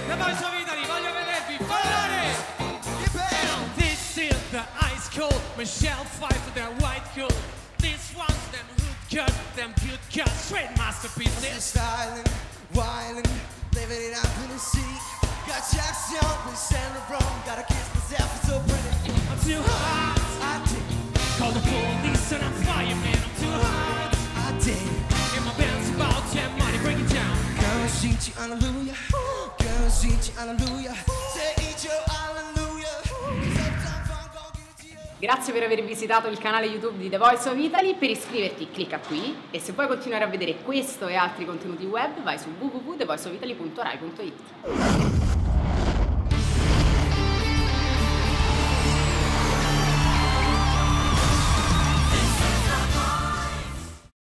The Voice of Italy, voglio vedervi ballare! This is the ice cold Michelle Pfeiffer, their white coat. This one's them hood cut, them good cut, straight masterpieces. Styling, wilding, living it up in the city. Got Jack's young, we stand around. Gotta kiss myself, it's so pretty. I'm too hot, I did, call the police and I'm fireman. I'm too hot, I did. and my band's about 10 money, break it down. Girl, sing to hallelujah. Girl, sing to hallelujah. Say eat your hallelujah. 'Cause every time I'm gonna give it to you. Grazie per aver visitato il canale YouTube di The Voice of Italy. Per iscriverti clicca qui e se vuoi continuare a vedere questo e altri contenuti web vai su www.thevoiceofitaly.rai.it.